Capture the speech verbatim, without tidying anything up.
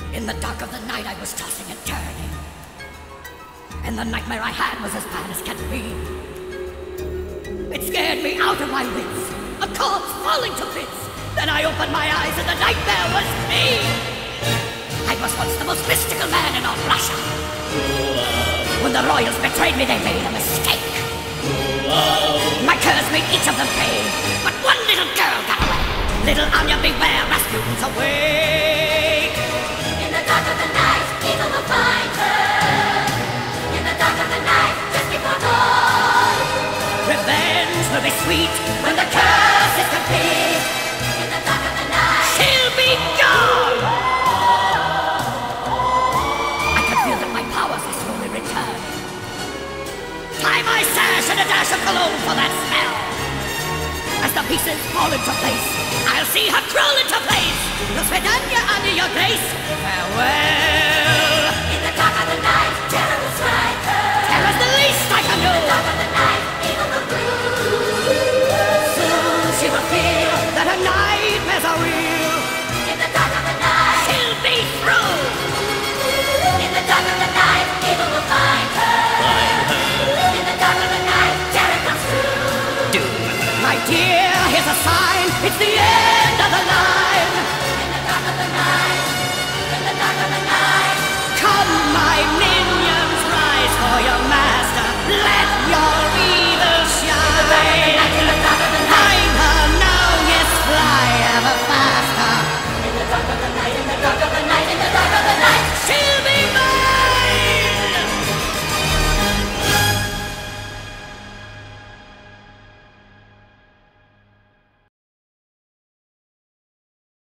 In the dark of the night I was tossing and turning, and the nightmare I had was as bad as can be. It scared me out of my wits, a corpse falling to bits. Then I opened my eyes and the nightmare was me. I was once the most mystical man in all Russia. When the royals betrayed me, they made a mistake. My curs made each of them pay, but one little girl got away. Little Anya, beware, Rasputin's awake. In the dark of the night, people will find her. In the dark of the night, just before dawn. Revenge will be sweet when the curse is complete. In the dark of the night, she'll be gone. I can feel that my powers are slowly returning. Tie my sash and a dash of cologne for that smell. As the pieces fall into place, I'll see her crawl into place. The Svedanya under your grace, farewell. In the dark of the night, terror will strike her. Terror's the least I can do. In the dark of the night, evil will brew. Soon she will feel that her nightmares are real. In the dark of the night, she'll be through. In the dark of the night, evil will find her. Find her. In the dark of the night, terror comes through. Doom. My dear, here's a sign. It's the end of the line. In the dark of the night, in the dark of the night. Come, my minions, rise for your